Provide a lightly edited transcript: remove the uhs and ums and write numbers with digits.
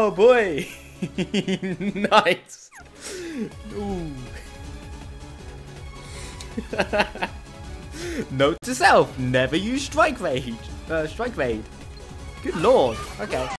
Oh boy. Nice. Ooh. Note to self: never use strike raid. Strike raid. Good lord. Okay.